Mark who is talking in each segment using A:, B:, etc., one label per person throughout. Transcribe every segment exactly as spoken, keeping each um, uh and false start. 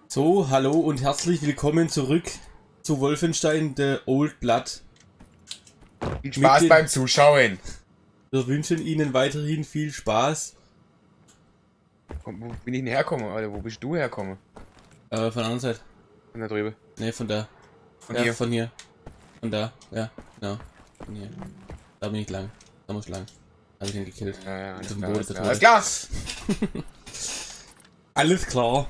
A: So, hallo und herzlich willkommen zurück zu Wolfenstein The Old Blood.
B: Viel Spaß beim Zuschauen.
A: Wir wünschen Ihnen weiterhin viel Spaß.
B: Komm, wo bin ich denn hergekommen, Alter? Wo bist du hergekommen?
A: Äh, von der anderen Seite.
B: Von da drüben.
A: Ne, von da.
B: Von
A: ja,
B: hier.
A: von hier. Von da, ja, genau. Von hier. Da bin ich lang. Da muss ich lang. Da hab ich ihn gekillt.
B: Ja, ja, alles
A: Auf dem
B: klar,
A: Boden
B: alles
A: der
B: klar.
A: Tote.
B: Alles klar.
A: Alles klar.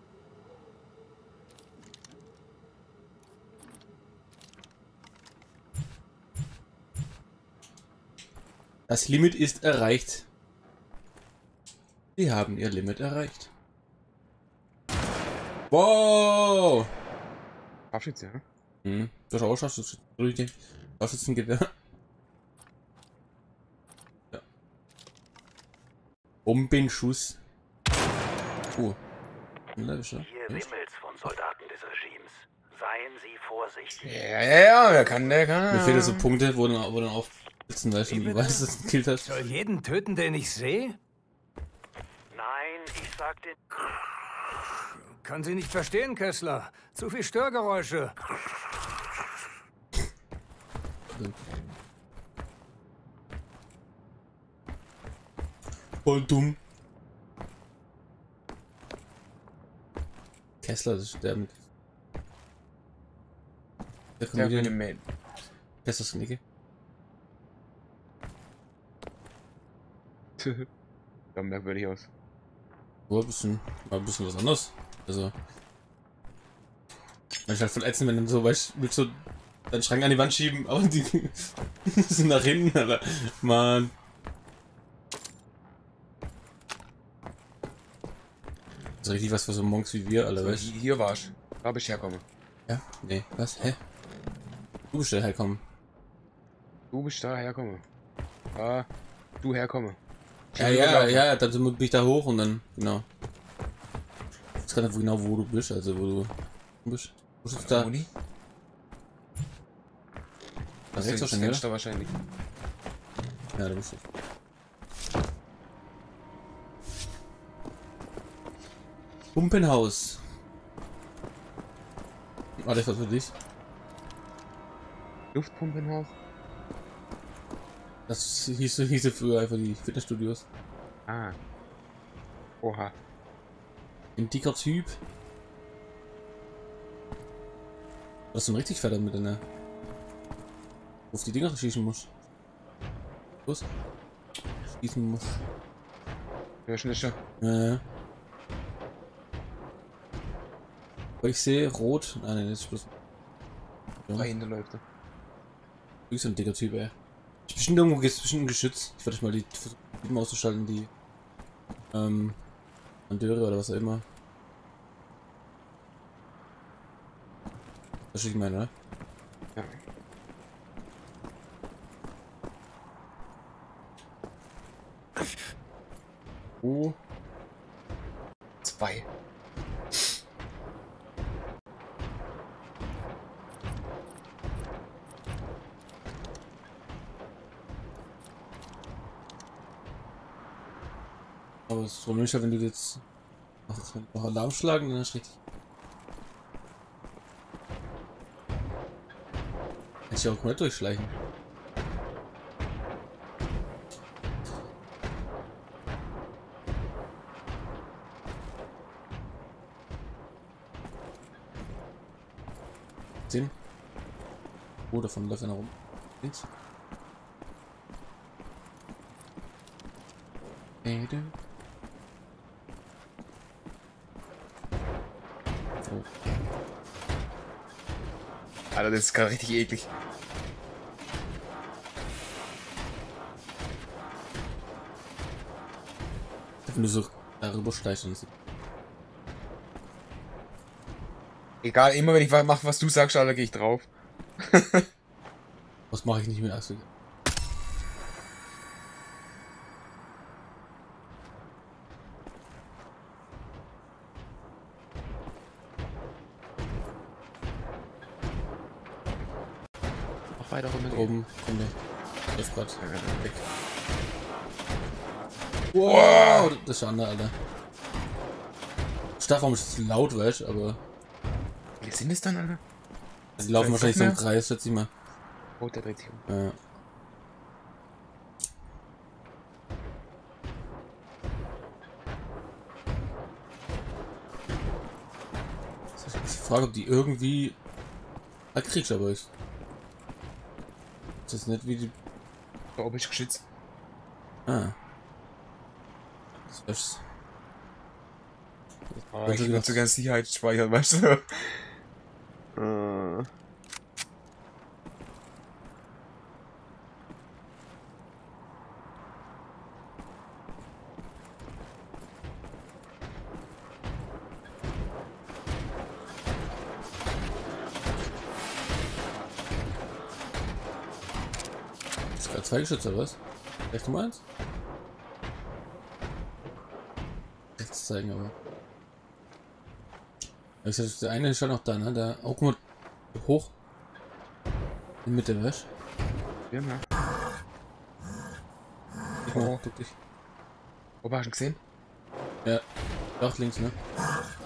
A: Das Limit ist erreicht. Sie haben ihr Limit erreicht. Wow!
B: Abschütze, ja?
A: Hm, du hast auch Scharfschützen. Scharfschützengewehr. Ja. Bombenschuss. Oh.
C: Hier wimmelt's von Soldaten des Regimes. Seien Sie vorsichtig.
B: Ja, ja, ja, der kann, der kann.
A: Mir fehlen so Punkte, wo dann, wo dann aufsitzen, weil du weißt, dass du gekillt hast.
D: Soll jeden töten, den ich sehe?
C: Nein, ich sagte...
D: Kann sie nicht verstehen, Kessler. Zu viel Störgeräusche.
A: Voll dumm. Kessler, das ist der mit... Der
B: Der mit dem
A: Comedian.
B: Mail.
A: Kesslers Knicke.
B: Sah merkwürdig aus.
A: Oh, ein bisschen, mal ein bisschen was anderes. Also. Man ist halt voll ätzend, wenn du so, weißt, willst du deinen Schrank an die Wand schieben, aber die sind nach hinten, Alter. Mann. Das ist richtig was für so Monks wie wir, Alter,
B: So,
A: weißt
B: hier, hier war's. Da bist ich hergekommen.
A: Ja? Nee, was? Hä? Du bist da herkommen.
B: Du bist da hergekommen. Ah, du herkomme.
A: Ja, ja, ja, dann bin ich da hoch und dann, genau. Ich weiß gar nicht genau, wo du bist, also wo du bist. Wo bist du da?
B: Uni?
A: Da
B: Das
A: rechts
B: ist das
A: wahrscheinlich,
B: Fenster
A: oder?
B: wahrscheinlich.
A: Ja, da bist du. Pumpenhaus. Warte, ich was für dich.
B: Luftpumpenhaus?
A: Das hieß, hieß früher einfach die Fitnessstudios.
B: Ah. Oha.
A: Ein dicker Typ. Was du richtig fertig mit deiner. Auf die Dinger schießen musst. Los. Schießen musst.
B: Ja, schon, schon.
A: Ja, ja. Aber ich sehe rot. Ah, ne, das ist bloß. Ja.
B: Dahinter läuft er.
A: Du bist so ein dicker Typ, ey. Ich bestimmt irgendwo bestimmt ein Geschütz. Ich werde mal die Typen auszuschalten, die ähm Andeure oder was auch immer. Das ich meine, oder?
B: Ja.
A: Oh.
B: Zwei.
A: Aber das Problem ist ja, wenn du jetzt ach, jetzt noch Alarm schlagen, dann ist richtig. Kann ich ja auch komplett durchschleichen. Sehen? Oh, davon läuft einer rum. Links. Hey, du. Oh.
B: Alter, das ist gerade richtig eklig.
A: Wenn du so darüber schleichst und so.
B: Egal, immer wenn ich was mache, was du sagst, Alter, gehe ich drauf.
A: Was mache ich nicht mehr? Also,
B: Mach weiter runter.
A: oben kommt der. Läuft grad weg.
B: Wow!
A: Das ist der andere, Alter. Strafraum ist zu laut, weißt du, aber.
B: Wie sind es dann, Alter?
A: Also die laufen wahrscheinlich so im Kreis, schätze ich mal.
B: Oh, der dreht sich um.
A: Ja. Ich frage, ob die irgendwie. Ah, kriegst du aber ich. Das ist nicht wie die.
B: Da oben ist geschützt.
A: Ah. Das wär's.
B: Ah, ich würde sogar Sicherheit speichern, weißt du? äh.
A: Ist gerade zwei Geschütze, oder was? Echt nur eins? Jetzt zeigen aber. Ich sag, der eine ist schon noch da, ne? Der. Oh, guck mal. Hoch. In Mitte, weißt
B: Ja, ja.
A: du? Oh, guck dich.
B: Wo hast du ihn gesehen?
A: Ja. Dach links, ne? Oh.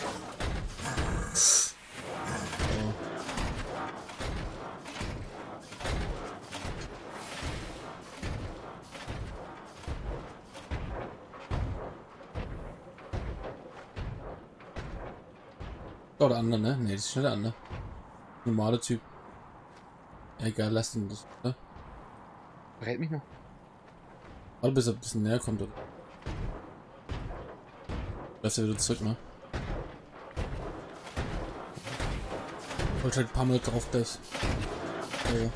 A: Oh, der andere, ne? Ne, das ist nicht der andere. Normaler Typ. Ja, egal, lass ihn das, oder?
B: Verrät mich noch.
A: Warte, bis er ein bisschen näher kommt, oder? Lass er wieder zurück, ne? Ich wollte halt ein paar Mal drauf gleich. Ja.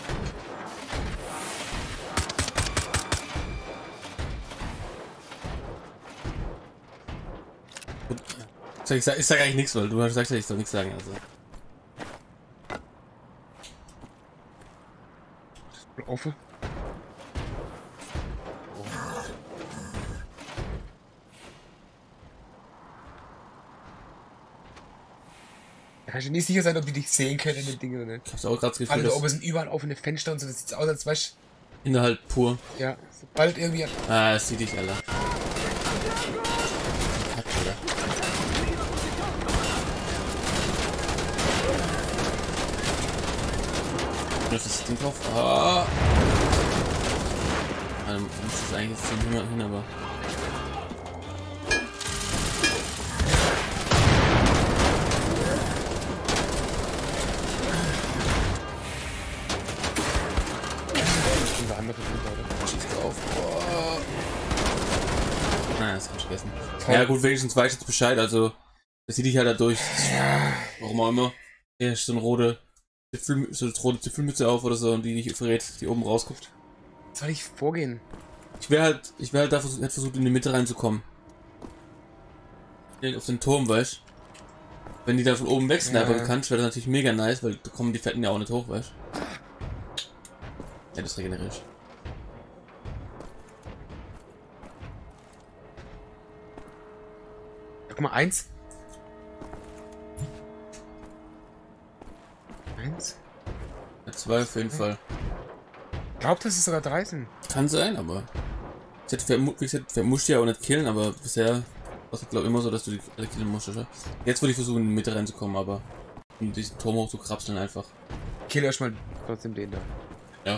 A: Ich sag, ich sag eigentlich nichts, weil du sagst ja, ich soll nichts sagen, also.
B: Offen. Oh. Da kannst du nicht sicher sein, ob die dich sehen können in den Dingen oder nicht.
A: Ich hab's auch gerade das Gefühl,
B: Alle da
A: dass
B: oben sind überall offene Fenster und so, das sieht aus, als weißt
A: Inhalt pur.
B: du. Ja, sobald irgendwie.
A: Ah, es sieht dich, Alter. Kack, Alter. Das ist das Ding drauf. Ah. Dann muss das eigentlich jetzt zum Himmel hin, aber.
B: Unser andere oder?
A: Schieß drauf. Oh. Nein, das kann ich vergessen. Ja gut, wenigstens weiß ich jetzt Bescheid, also das sieht dich halt da durch. Warum auch immer. Hier ist so eine rote Zipfel, so eine rote Zipfelmütze auf oder so und die dich verrät, die oben rausguckt.
B: Soll ich vorgehen?
A: Ich wäre halt, ich wäre halt da versucht, hätte versucht in die Mitte reinzukommen. Auf den Turm, weißt du? Wenn die da von oben wegsnipern
B: ja.
A: kannst, wäre das natürlich mega nice, weil da kommen die Fetten ja auch nicht hoch, weißt du? Ja, das regeneriere ich.
B: Ja, guck mal, eins. Eins?
A: Ja, zwei auf jeden Fall.
B: Ich glaube, dass es sogar drei sind.
A: Kann sein, aber. Ich hätte vermu wie gesagt, vermusst ja auch nicht killen, aber bisher war es glaube immer so, dass du die alle killen musst, oder? Jetzt würde ich versuchen, in die Mitte reinzukommen, aber um diesen Turm hoch zu krapseln einfach.
B: Kill erstmal trotzdem den da.
A: Ja.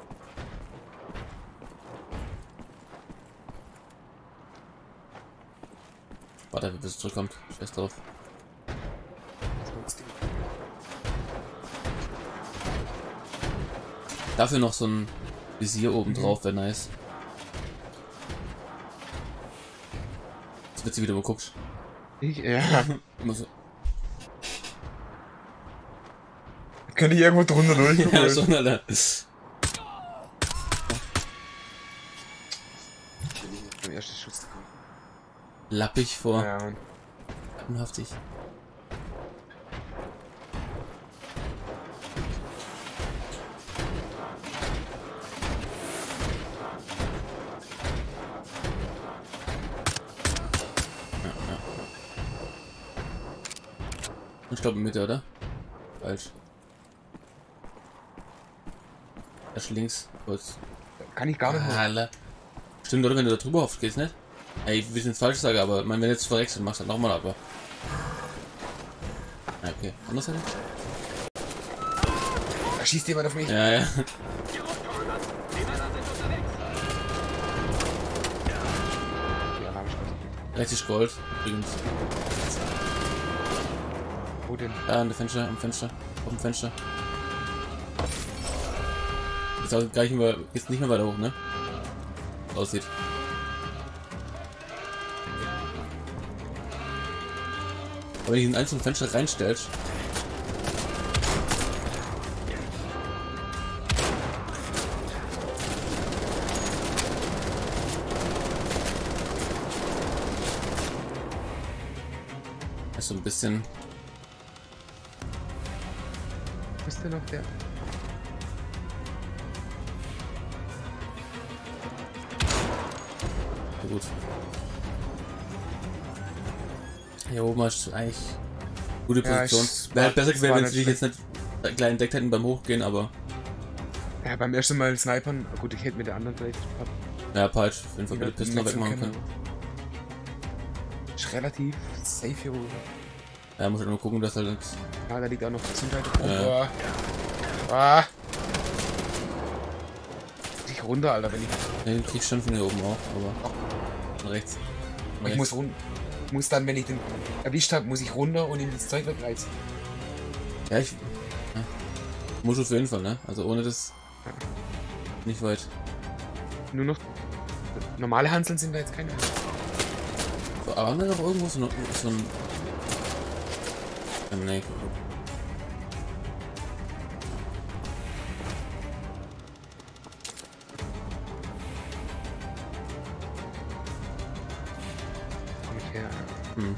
A: Warte, bis es zurückkommt. Scheiß drauf. Dafür noch so ein Visier oben drauf, mhm. wäre nice. Jetzt wird sie wieder geguckt.
B: Ich, ja.
A: Immer so.
B: Könnte ich irgendwo drunter durch?
A: Ja, schon, Alter.
B: Beim ersten Schuss.
A: Lappig vor.
B: Ja, Mann.
A: Lappenhaftig. Ich glaube in Mitte, oder? Falsch. Erst links, kurz.
B: Kann ich gar nicht mehr.
A: Alter. Stimmt, oder? Wenn du da drüber hoffst, geht's nicht? Ey, wir sind falsch sagen, aber ich mein, wenn du jetzt verreckst, dann machst du halt nochmal, aber Ah, okay. Anders halt?
B: Da schießt jemand auf mich.
A: Ja, ja.
B: Die Alarm ist
A: Richtig Gold, übrigens.
B: Wo denn?
A: Ja, an der Fenster, am Fenster. Auf dem Fenster. Jetzt auch gleich über, jetzt nicht mehr weiter hoch, ne? Aussieht. Aber wenn ich in einzelnen Fenster reinstellst. Ist so ein bisschen.
B: Wo ist denn noch der?
A: Ja, gut. Hier oben hast du eigentlich gute Position.
B: Ja,
A: Wäre halt besser gewesen, wenn
B: nicht
A: sie dich jetzt nicht gleich entdeckt hätten beim Hochgehen, aber.
B: Ja, beim ersten Mal snipern. Gut, ich hätte mit der anderen vielleicht.
A: Ja, falsch. Auf jeden Fall
B: Ja,
A: mit der Pistole wegmachen können.
B: Ist relativ safe hier oben.
A: Ja, muss halt nur gucken, dass halt nicht.
B: Ja, da liegt auch noch Gesundheit. Oh,
A: Ja.
B: ah. Ich runter, Alter, wenn ich.
A: Ne, den krieg ich schon von hier oben auch, aber. Von rechts. Von
B: Ich
A: rechts.
B: muss runter. Ich muss dann, wenn ich den erwischt habe, muss ich runter und ihm das Zeug wegreißen.
A: Ja, ich. Ja. Muss auf jeden Fall, ne? Also ohne das.
B: Ja.
A: Nicht weit.
B: Nur noch. Normale Hanseln sind da jetzt keine.
A: Aber haben wir noch irgendwo so, so ein. Ja, nee.
B: Komm ich her.
A: Hm.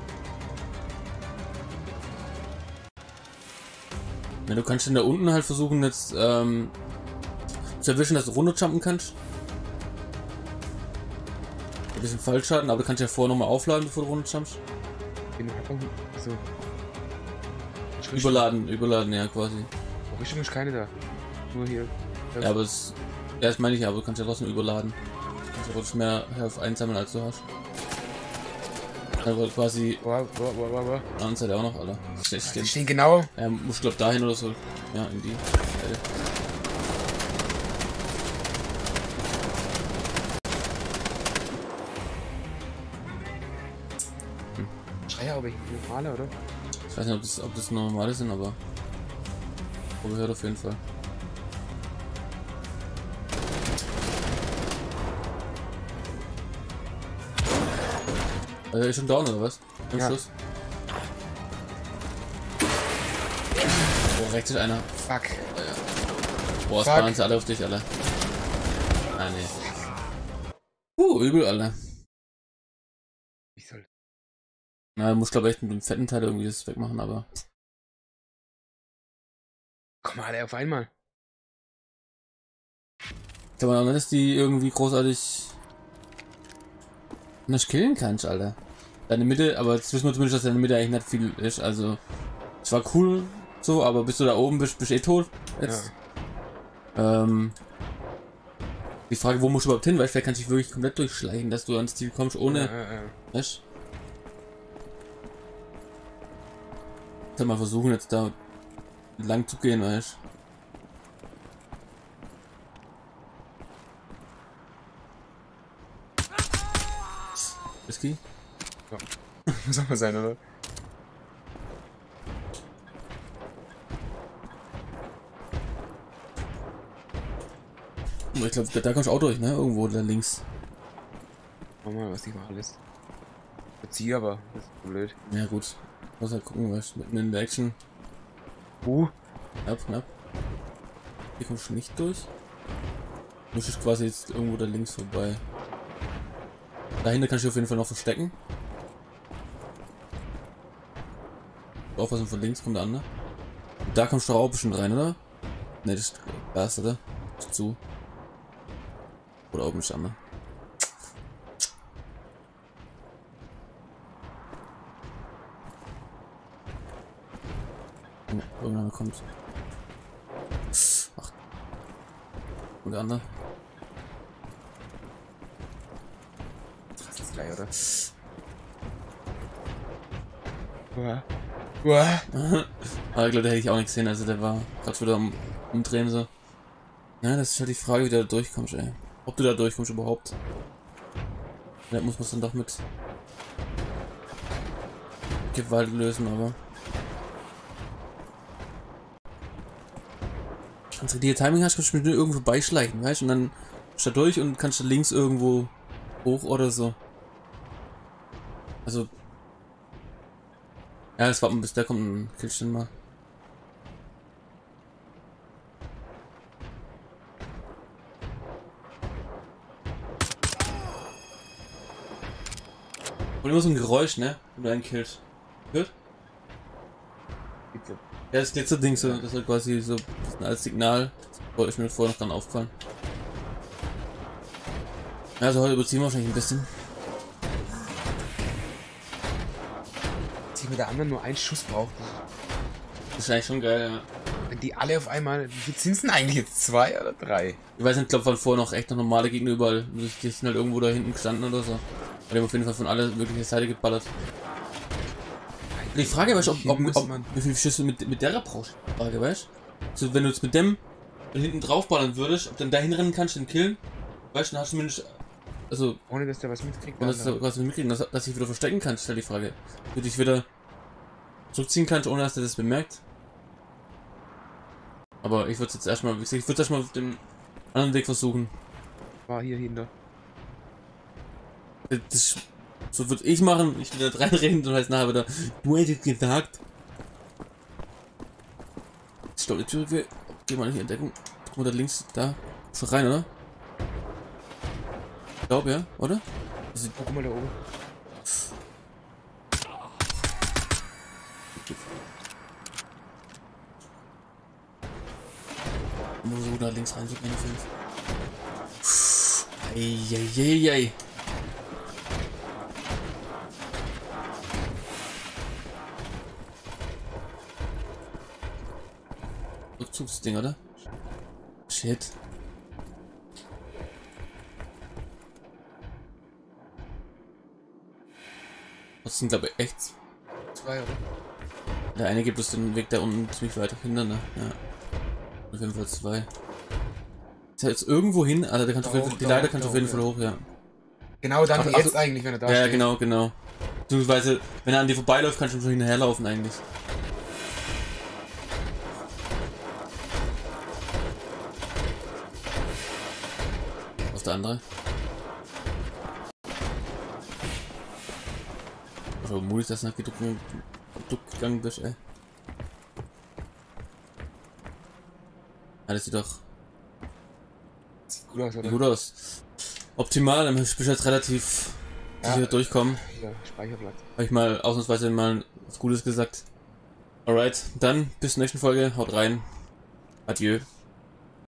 A: Ja, du kannst dann da unten halt versuchen jetzt ähm, zu erwischen, dass du runterjumpen kannst. Ein bisschen Fallschaden, aber du kannst ja vorher nochmal aufladen, bevor du runterjumpst.
B: In Richtung. So.
A: Überladen, überladen, ja quasi.
B: Oh, Richtung ist keine da. Nur hier.
A: Ja, aber es. Ja, das meine ich ja, aber du kannst ja trotzdem überladen. Du kannst ja trotzdem mehr Health einsammeln, als du hast. Also quasi.
B: Wow, wow, wow, wow, wow.
A: Auf der anderen Seite auch noch, Alter.
B: Die
A: Stehen.
B: stehen genau.
A: Ja, musst glaub dahin oder so. Ja, in die Seite.
B: Schreier, aber ich normale, oder?
A: Ich weiß nicht, ob das, ob das normale sind, aber. Gehört auf jeden Fall. Also ist schon down oder was? Am
B: Ja.
A: Schluss. Oh, rechts ist einer.
B: Fuck.
A: Boah, es
B: Fuck.
A: ballern sie alle auf dich, alle. Ah, nee. Uh, übel, alle.
B: Ich soll.
A: Na, du musst glaube ich echt mit dem fetten Teil irgendwie das wegmachen, aber.
B: Komm mal, alle auf einmal.
A: Ich glaube auch nicht, dass die irgendwie großartig nicht killen kannst, Alter. Deine Mitte, aber jetzt wissen wir zumindest, dass deine Mitte eigentlich nicht viel ist, also. Es war cool so, aber bis du da oben bist, bist du eh tot. Jetzt. Ja. Ähm. Die Frage, wo musst du überhaupt hin, weil vielleicht kannst du dich wirklich komplett durchschleichen, dass du ans Ziel kommst, ohne.
B: Ja, ja, ja.
A: Weißt du? Mal versuchen, jetzt da lang zu gehen, weißt du? Whisky?
B: Ja. Muss auch mal sein, oder?
A: Ich glaube, da, da kommst du auch durch, ne? Irgendwo da links.
B: Schau mal, was die noch alles. Bezieh aber, das ist blöd.
A: Ja, gut. Muss halt gucken, was mitten in der Action.
B: Uh.
A: Knapp, knapp. Hier kommst du nicht durch. Du musst quasi jetzt irgendwo da links vorbei. Dahinter kannst du dich auf jeden Fall noch verstecken. Aufpassen, von links kommt der andere. Und da kommst du auch bestimmt rein, oder? Ne, das ist das, oder? Das ist zu. Oder oben ist der andere. Ja, irgendwann kommt. Ach. Und der andere.
B: Das ist gleich, oder? Ja. Uah.
A: Aber ich glaube, da hätte ich auch nichts gesehen, also der war gerade wieder am Umdrehen so. Ja, das ist halt die Frage, wie du da durchkommst, ey. Ob du da durchkommst überhaupt. Da muss man es dann doch mit Gewalt lösen, aber. Wenn du die Timing hast, kannst du mit irgendwo beischleichen, weißt du? Und dann bist du da durch und kannst du links irgendwo hoch oder so. Also. Ja, das warten bis der kommt, ein Killstinn mal. Und immer so ein Geräusch, ne? Wenn du einen killst. Hört? Ja, das Glitzer-Ding, so, das ist quasi so als Signal. Das ist mir vorher noch dran aufgefallen. Ja, also heute überziehen wir wahrscheinlich ein bisschen.
B: Dass mit der anderen nur einen Schuss braucht.
A: Das ist eigentlich schon geil, ja.
B: Wenn die alle auf einmal. Wie viel sind es denn eigentlich jetzt? Zwei oder drei?
A: Ich weiß nicht, ich glaube, von vorher noch echt noch normale Gegner überall. Die sind halt irgendwo da hinten gestanden oder so. Und die haben auf jeden Fall von alle mögliche Seite geballert. Die Frage, weißt du, ob, ob, ob, ob wie viele Schüsse mit, mit der brauchst du? Frage, weißt du? Also, wenn du jetzt mit dem hinten drauf ballern würdest, ob du dann da hinrennen kannst, den killen, weißt du, dann hast du zumindest. Also.
B: Ohne dass der was mitkriegt.
A: Ohne dass der was mitkriegt, dass, dass ich wieder verstecken kannst, stell die Frage. Du dich wieder zurückziehen kannst, ohne dass der das bemerkt. Aber ich würde jetzt erstmal, wie gesagt, ich würde erstmal den anderen Weg versuchen.
B: War hier hinter.
A: Das, so würde ich machen, ich will da reinreden und heißt nachher wieder, du hättest gesagt. Ich glaube, die Tür, wir gehen mal hier in Deckung. Guck mal da links, da. Schon rein, oder? Ich glaube, ja, oder?
B: Also, guck mal da oben.
A: Nur so da links rein, so meine fünf. Eieiei. Rückzugsding, oder? Shit. Das sind, glaube ich, echt
B: Zwei, oder?
A: Der eine gibt es den Weg da unten ziemlich weit hinter, ne? Ja. Auf jeden Fall zwei. Ist ja jetzt irgendwo hin, also der kann auf jeden Fall, die Leiter kann auf jeden Fall hoch, ja.
B: Genau dann
A: Ach,
B: jetzt
A: ach,
B: eigentlich, wenn er da
A: Ja,
B: steht.
A: genau, genau. Beziehungsweise, wenn er an dir vorbeiläuft, kannst du schon hinterherlaufen eigentlich. Was der andere? Also mutig, dass du nach gedruckt gegangen bist, ey. Ja, das sieht doch
B: Sieht gut aus, oder?
A: sieht gut aus. Optimal, dann bist du jetzt relativ
B: Ja.
A: sicher durchkommen.
B: Ja, Speicherplatz.
A: Habe ich mal ausnahmsweise mal was Gutes gesagt. Alright, dann bis zur nächsten Folge. Haut rein. Adieu.